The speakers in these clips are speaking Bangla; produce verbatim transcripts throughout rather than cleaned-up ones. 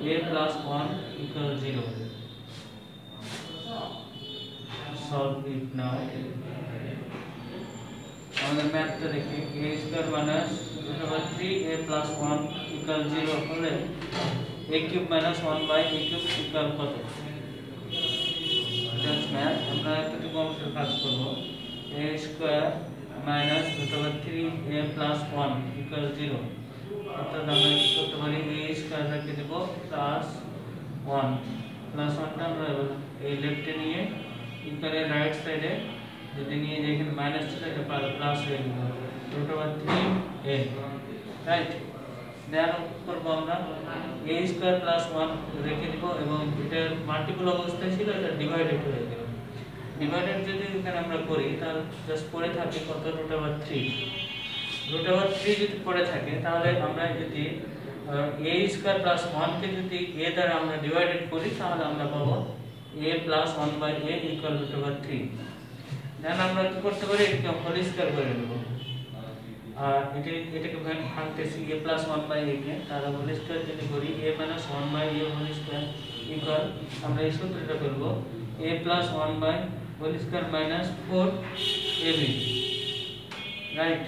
a plus one equal zero. Solve it now. আমাদের ম্যাথটা দেখি a square minus root over three a plus one equal zero হলে a cube minus one by a cube equal কত? জাস্ট ম্যাথ আমরা এতটুকু অংশের কাজ করব। a square minus root over three a plus one equal zero। অর্থাৎ আমরা কি করতে পারি a স্কয়ার রেখে দেব প্লাস one প্লাস one টা আমরা এই লেফটে নিয়ে ইকুয়ালের রাইট সাইডে যদি নিয়ে যাই এখানে মাইনাস ছিল এটা প্লাস হয়ে গেল root over three a right. Then করব আমরা a স্কয়ার প্লাস one রেখে দেব এবং এটা মাল্টিপল অবস্থায় ছিল এটা ডিভাইডেড হয়ে গেল। ডিভাইডেড যদি এখানে আমরা করি তাহলে জাস্ট পড়ে থাকে কত root over three root over three যদি পড়ে থাকে তাহলে আমরা যদি a স্কয়ার প্লাস one কে যদি a দ্বারা আমরা ডিভাইডেড করি তাহলে আমরা পাবো a plus one by a equal root over three। দেন আমরা কি করতে পারি এটাকে হোল স্কয়ার করে নেব আর এটা এটাকে ভাঙতেছি a plus one by a কে তাহলে হোল স্কয়ার যদি করি a minus one by a whole square equal আমরা এই সূত্রটা করব a plus one by whole square minus four a b right.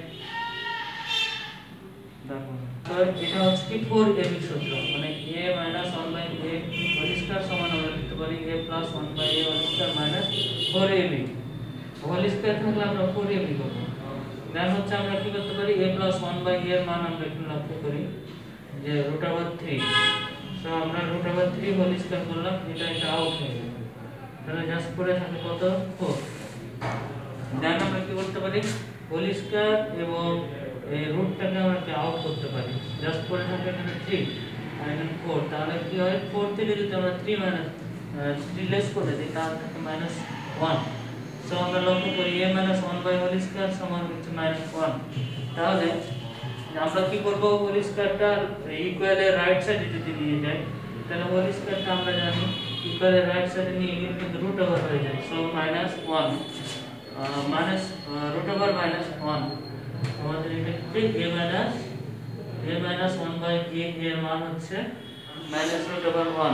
দেখো তো এটা হচ্ছে কি four a b সূত্র মানে a minus one by a whole square সমান আমরা লিখতে পারি a plus one by a whole square minus four a b whole square থাকলে আমরা four a b করব। দেন হচ্ছে আমরা কি করতে পারি a plus one by a এর মান আমরা এখানে লক্ষ্য করি যে root over three সো আমরা root over three whole square করলাম এটা এটা আউট হয়ে গেল তাহলে জাস্ট পড়ে থাকে কত four। দেন আমরা কি করতে পারি হোল স্কয়ার এবং এই রুটটাকে আমরা কি আউট করতে পারি জাস্ট পড়ে থাকে এখানে three আর এখানে four তাহলে কি হয় four থেকে যদি আমরা three মাইনাস three লেস করে দিই তাহলে থাকে মাইনাস one। সো আমরা লক্ষ্য করি a minus one by whole square সমান হচ্ছে মাইনাস one। তাহলে আমরা কি করব হোল স্কয়ারটা ইকুয়ালের রাইট সাইডে যদি নিয়ে যাই তাহলে হোল স্কয়ারটা আমরা জানি ইকুয়ালের রাইট সাইডে নিয়ে গেলে কিন্তু রুট ওভার হয়ে যায় so minus one minus root over minus one আমাদের এটা কি a minus a minus one by a এর মান হচ্ছে minus root over one।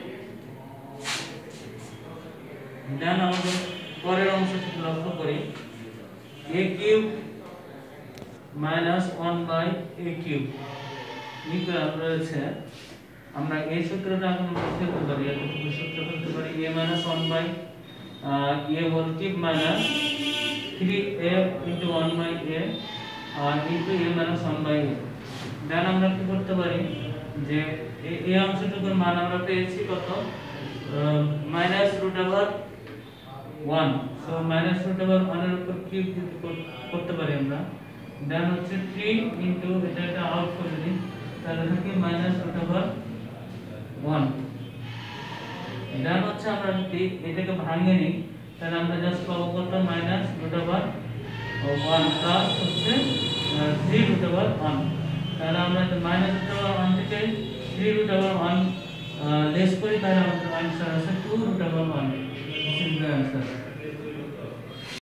Then আমাদের পরের অংশটি লক্ষ্য করি a cube minus one by a cube equal রয়েছে আমরা এই সূত্রটা এখন লিখতে পারি এতটুকু সূত্র লিখতে পারি a minus one by a whole cube minus three a into one by a আর into a minus one by a। Then আমরা কি করতে পারি যে এই অংশটুকুর মান আমরা পেয়েছি কত minus root over one so minus root over one এর উপর কিউব করতে পারি আমরা। দেন হচ্ছে three into এটা এটা আউট করে দিই তাহলে থাকে minus root over one। Then হচ্ছে আমরা যদি এটাকে ভাঙে নিই তাহলে আমরা জাস্ট পাবো কত মাইনাস রুট ওভার one প্লাস হচ্ছে three রুট ওভার one। তাহলে আমরা মাইনাস রুট ওভার one থেকে three root over one less করি তাহলে আমাদের आंसर আছে two root over one। This is the answer.